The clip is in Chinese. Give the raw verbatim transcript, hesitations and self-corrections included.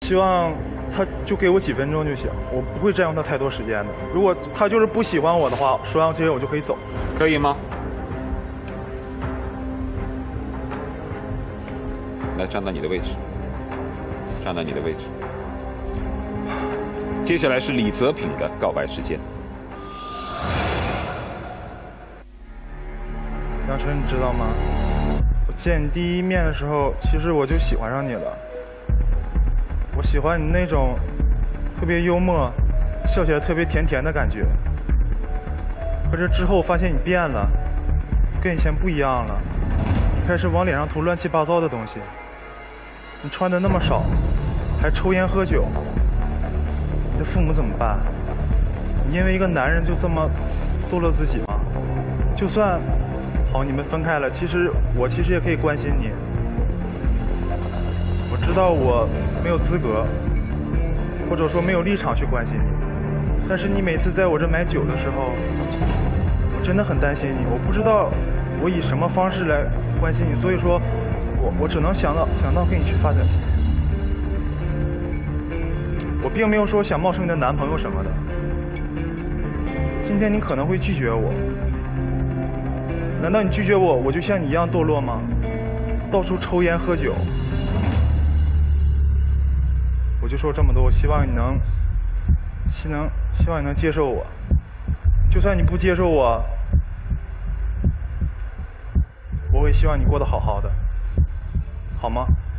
希望他就给我几分钟就行，我不会占用他太多时间的。如果他就是不喜欢我的话，说上这些我就可以走， 可以吗？来，站到你的位置，站到你的位置。接下来是李泽品的告白时间。 杨晨，你知道吗？我见你第一面的时候，其实我就喜欢上你了。我喜欢你那种特别幽默、笑起来特别甜甜的感觉。可是之后发现你变了，跟以前不一样了。你开始往脸上涂乱七八糟的东西。你穿的那么少，还抽烟喝酒。你的父母怎么办？你因为一个男人就这么堕落自己吗？就算好，你们分开了，其实我其实也可以关心你。我知道我没有资格，或者说没有立场去关心你，但是你每次在我这买酒的时候，我真的很担心你。我不知道我以什么方式来关心你，所以说我我只能想到想到跟你去发展。我并没有说想冒充你的男朋友什么的。今天你可能会拒绝我，难道你拒绝我，我就像你一样堕落吗？到处抽烟喝酒。我就说这么多，我希望你能，希能希望你能接受我。就算你不接受我，我会希望你过得好好的，好吗？